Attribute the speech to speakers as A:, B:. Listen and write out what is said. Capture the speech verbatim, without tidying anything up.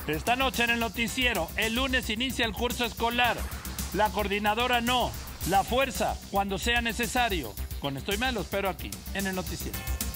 A: Esta noche en el noticiero, el lunes inicia el curso escolar. La coordinadora no, la fuerza cuando sea necesario. Con Estoy Mal lo espero aquí, en el noticiero.